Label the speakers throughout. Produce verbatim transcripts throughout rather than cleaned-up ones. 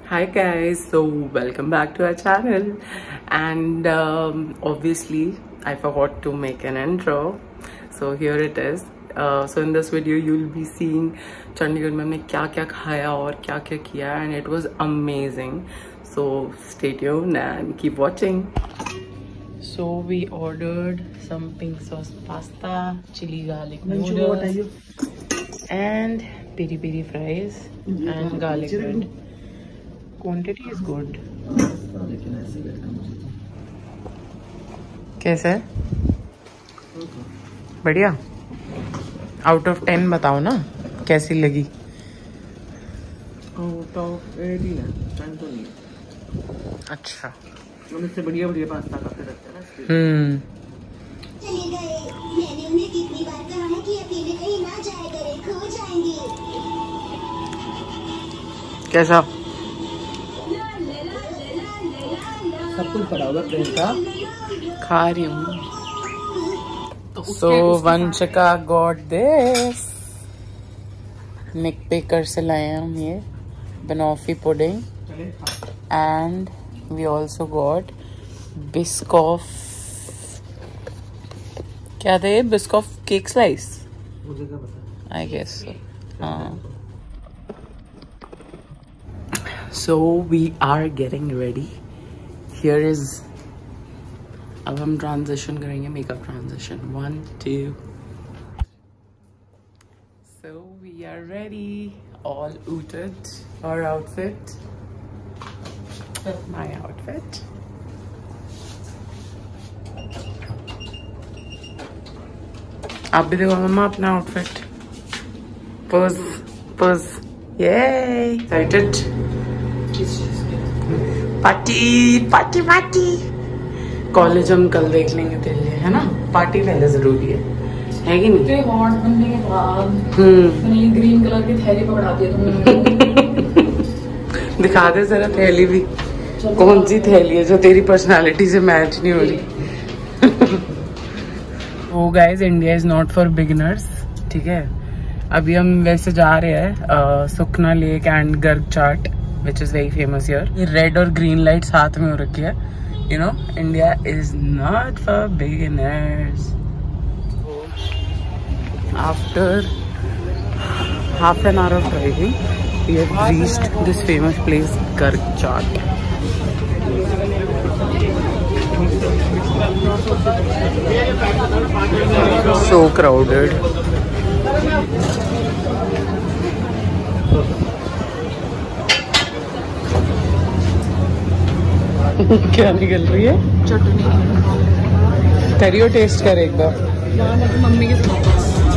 Speaker 1: Hi guys, so welcome back to our channel, and um, obviously I forgot to make an intro, so here it is. Uh, so in this video you'll be seeing Chandigarh में हमने क्या क्या खाया और क्या क्या किया, and it was amazing. So stay tuned and keep watching. So we ordered some pink sauce pasta, chili garlic noodles, and peri peri fries and garlic bread. Quantity is good. कैसे है? बढ़िया. आउट ऑफ टेन बताओ ना कैसी लगी.
Speaker 2: Out of eight ही है, ten तो नहीं है.
Speaker 1: अच्छा.
Speaker 2: हम इससे बढ़िया बढ़िया पास्ता खाते रहते हैं ना.
Speaker 1: हम्म.
Speaker 3: चले गए. मैंने उन्हें कितनी बार कहा है कि अकेले कहीं ना जाया करें, खो जाएंगे.
Speaker 1: कैसा?
Speaker 2: सब कुछ पड़ा होगा प्लेट का.
Speaker 1: खा रही हूँ. So Vanshika got this. Nick Baker से लाए हम ये banoffee pudding, and we also got Biscoff. क्या थे? Biscoff cake slice.
Speaker 2: मुझे क्या पता.
Speaker 1: I guess so. हाँ. So we are getting ready. Here is. अब हम ट्रांजिशन करेंगे, makeup transition. One two. So we are ready, all outfit. Our outfit. My outfit. आप भी देखो मम्मा अपना outfit. Pose pose. Yay! Excited. Party party party. College हम कल देख लेंगे तेरे लिए, है ना. पार्टी पहले जरूरी है, है कि नहीं.
Speaker 4: हॉट बनने के बाद
Speaker 1: हम्म.
Speaker 4: ये ग्रीन कलर की थैली पकड़ा दी तुमने.
Speaker 1: दिखा दे जरा थैली भी. कौन सी थैली है जो तेरी पर्सनालिटी से मैच नहीं हो रही. Oh guys, India is not for beginners. ठीक है. अभी हम वैसे जा रहे हैं Sukhna lake and Garg chaat, which is very famous here. ये रेड और ग्रीन लाइट साथ में हो रखी है. You know, India is not for beginners. After half an hour of driving, we have reached this famous place, Garg Chaat. So crowded. क्या निकल रही है?
Speaker 4: चटनी.
Speaker 1: करियो, टेस्ट कर एक बार.
Speaker 4: मम्मी के साथ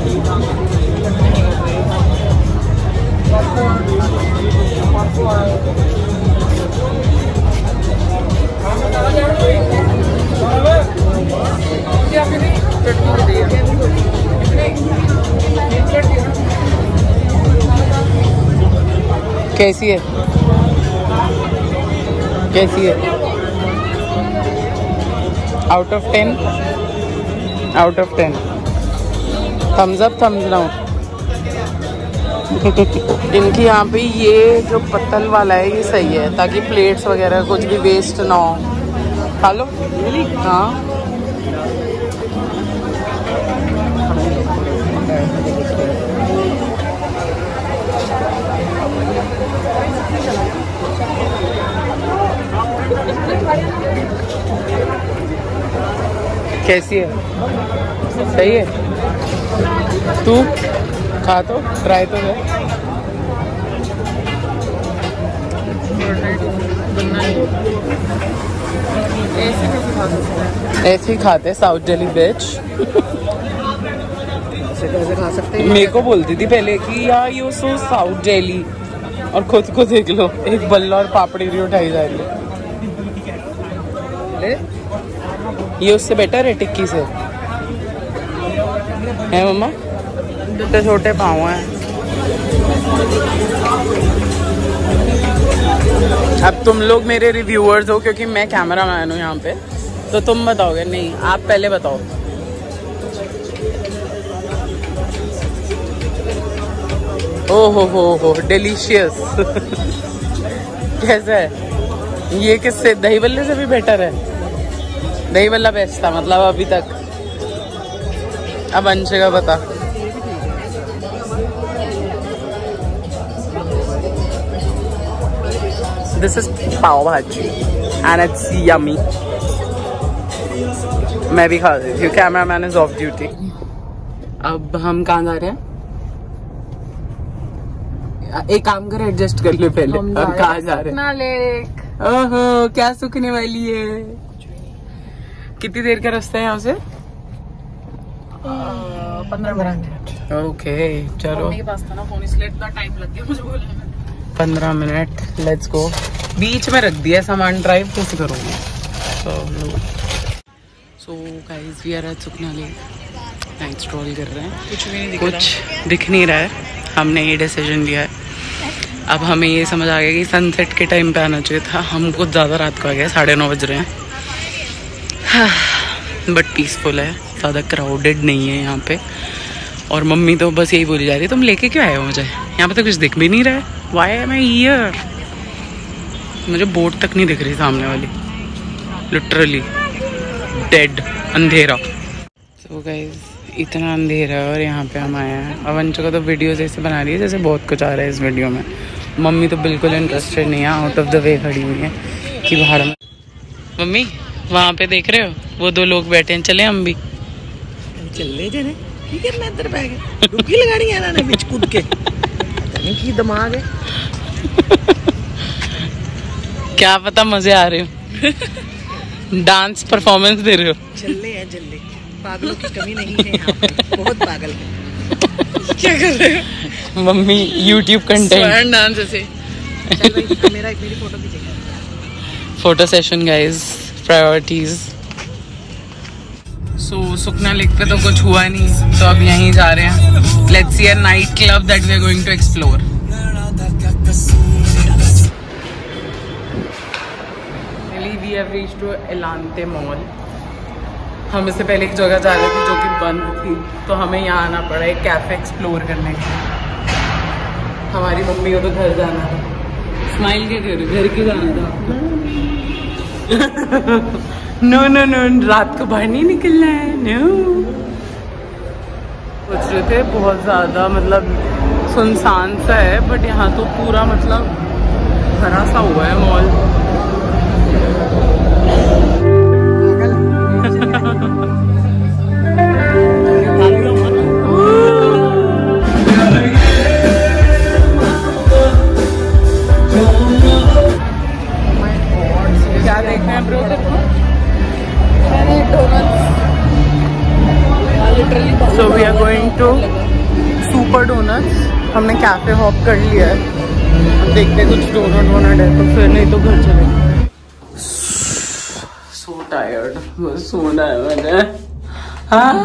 Speaker 1: कैसी है? कैसी है? Out of ten. Out of ten. Thumbs up, thumbs down. इनकी यहाँ पे ये जो पत्तल वाला है ये सही है, ताकि प्लेट्स वगैरह कुछ भी वेस्ट ना हो. खा लो. हाँ. कैसी है? सही है. तू खा तो, ट्राई तो है. ऐसे ही खाते साउथ दिल्ली बिच.
Speaker 2: कैसे खा सकते हैं?
Speaker 1: मेरे को बोलती थी पहले कि यार यू सो साउथ दिल्ली, और खुद को देख लो, एक बल्ला और पापड़ी भी उठाई जा रही है. ये उससे बेटर है टिक्की से, है मम्मा. छोटे छोटे पाँव हैं. अब तुम लोग मेरे रिव्यूअर्स हो, क्योंकि मैं कैमरा मैन हूँ यहाँ पे, तो तुम बताओगे. नहीं, आप पहले बताओ. ओ हो हो हो डिलीशियस. कैसा है ये? किससे? दही बल्ले से भी बेटर है। दही बल्ला बेस्ट था मतलब अभी तक। अब अंशे का बता। दिस इज पाव भाजी एंड इट्स यमी। मैं भी खा रही थी। Camera man is off duty. अब हम कहाँ जा रहे हैं? एक काम कर, एडजस्ट कर ले पहले। अब कहाँ जा रहे हैं?
Speaker 4: लेक।
Speaker 1: ओहो, क्या सूखने वाली है। कितनी देर का रास्ता है यहाँ से?
Speaker 4: पंद्रह मिनट।
Speaker 1: ओके चलो।
Speaker 4: के पास था ना फोन, इसलिए इतना टाइम लग गया मुझे बोलने में।
Speaker 1: पंद्रह मिनट। Let's go. बीच में रख दिया सामान, ड्राइव कैसे करूँगी? So guys we are at Sukhna lake. Night stroll कर रहे हैं।
Speaker 4: कुछ भी नहीं दिख
Speaker 1: कुछ दिख नहीं रहा है। हमने ये डिसीजन लिया है। अब हमें ये समझ आ गया कि सनसेट के टाइम पे आना चाहिए था। हम कुछ ज़्यादा रात को आ गए, साढ़े नौ बज रहे हैं। बट पीसफुल है, ज़्यादा क्राउडेड नहीं है यहाँ पे। और मम्मी तो बस यही बोली जा रही है, तुम लेके क्यों आए हो मुझे? यहाँ पे तो कुछ दिख भी नहीं रहा है। Why am I here? मुझे बोट तक नहीं दिख रही सामने वाली। लिटरली डेड अंधेरा। तो गाइस इतना अंधेरा है और यहाँ पे हम आए हैं। अब अंशु का तो वीडियोस ऐसे बना रही है जैसे बहुत कुछ आ रहा है इस वीडियो में। मम्मी तो बिल्कुल इंटरेस्टेड नहीं है, आउट ऑफ द वे खड़ी हुई है कि बाहर में। मम्मी वहाँ पे देख रहे हो वो दो लोग बैठे हैं, चले हम भी?
Speaker 2: चले जने की करना इधर बैठ गए। डुबकी लगानी है ना बीच कूद के। तनी की दिमाग है।
Speaker 1: क्या पता मजे आ रहे हो। डांस परफॉर्मेंस दे रहे हो।
Speaker 2: चले हैं जल्ले। पागलों की कमी नहीं है यहाँ पे। बहुत पागल है।
Speaker 1: क्या कर रहे हो? मम्मी यूट्यूब कंटेंट
Speaker 4: डांस ऐसे।
Speaker 2: चल भाई मेरा मेरी फोटो खींचेगा।
Speaker 1: Photo session guys, priorities. So Sukhna lake पे तो कुछ हुआ नहीं, तो अब यहीं जा रहे हैं। Let's see a night club that we are going to explore. We have reached to Elante mall. हम इससे पहले एक जगह जा रहे थे जो कि बंद थी, तो हमें यहाँ आना पड़ा एक कैफे एक्सप्लोर करने के लिए। हमारी मम्मी को तो घर जाना था। स्माइल क्या कर रही? घर क्यों जाना था? नो नो नो, रात को बाहर नहीं निकलना है। नो सोच रहे थे बहुत ज़्यादा मतलब सुनसान सा है, बट यहाँ तो पूरा मतलब भरा सा हुआ है मॉल। क्या देखना है bro? So we are going to super donuts. हमने कैफे हॉप कर लिया है। अब देखते हैं कुछ डोनट वोनट है तो फिर, नहीं तो घर चले। सो टायर्ड, बस सोना है मैंने। हाँ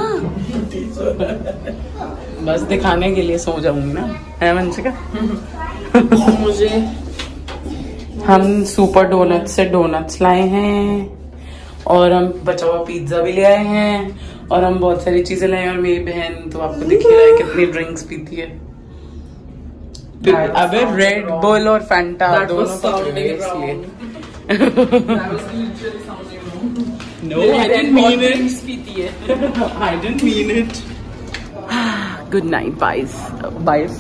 Speaker 1: बस दिखाने के लिए सो जाऊंगी ना, है वंशिका? मुझे हम सुपर डोनट्स से डोनट्स लाए हैं और हम बचा हुआ पिज्जा भी ले आए हैं और हम बहुत सारी चीजें लाए हैं। और मेरी बहन तो आपको दिख ही रहा है कितनी ड्रिंक्स पीती है। अबे रेड बुल और फैंटा दोनों इसलिए। No, I didn't mean it. I didn't mean it. Good night, guys. Guys.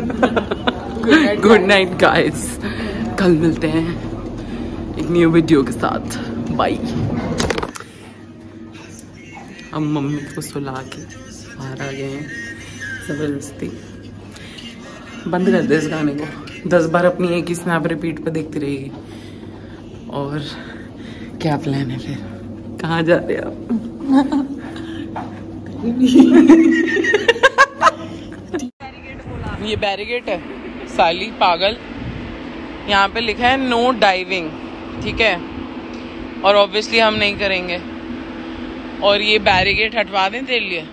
Speaker 1: Good night, guys. कल मिलते हैं एक न्यू वीडियो के साथ। बाय। हम मम्मी को सुला के बाहर आ गए हैं जबरदस्ती। बंद कर दे इस गाने को, दस बार अपनी एक ही स्नैप रिपीट पे देखती रहेगी। और क्या प्लान है फिर? कहाँ जा रहे आप? ये बैरिकेड है साली पागल। यहाँ पे लिखा है नो डाइविंग, ठीक है? और ऑब्वियसली हम नहीं करेंगे। और ये बैरिकेड हटवा दें तेरे लिए।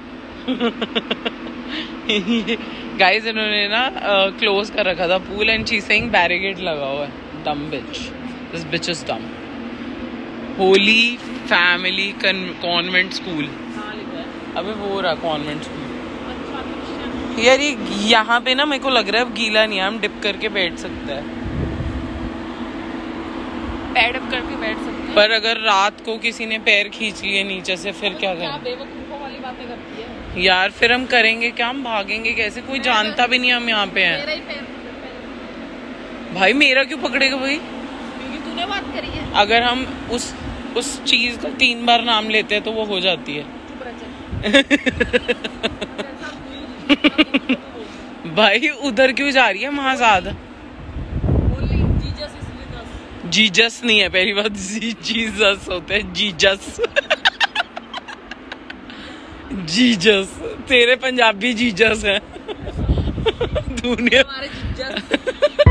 Speaker 1: गाइस इन्होंने ना क्लोज कर रखा था pool and she saying barricade लगा हुआ है। Dumb bitch, this bitch is dumb. Holy family convent school. अबे वो रहा कॉन्वेंट स्कूल। यार ये यहाँ पे ना मेरे को लग रहा है अब गीला नहीं है, हम डिप करके बैठ सकते हैं।
Speaker 4: बेड अप करके बैठ सकते हैं।
Speaker 1: पर अगर रात को किसी ने पैर खींच लिए नीचे से फिर क्या
Speaker 4: क्या
Speaker 1: करें
Speaker 4: बेवकूफों वाली बातें करती है
Speaker 1: यार? फिर हम करेंगे क्या? हम भागेंगे कैसे? कोई जानता भी नहीं हम यहाँ पे हैं।
Speaker 4: मेरा ही पैर पकड़
Speaker 1: भाई मेरा क्यों पकड़ेगा भाई?
Speaker 4: क्योंकि तूने बात करी है।
Speaker 1: अगर हम उस उस चीज का तीन बार नाम लेते हैं तो वो हो जाती है।
Speaker 4: चुप रह चल।
Speaker 1: भाई उधर क्यों जा रही है महाजाद?
Speaker 4: बोली जीजस इसलिए दस।
Speaker 1: जीजस नहीं है पहली बात, जी जीसस होते हैं जीजस। जीजस तेरे पंजाबी जीजस है। तूने
Speaker 4: हमारे जीजस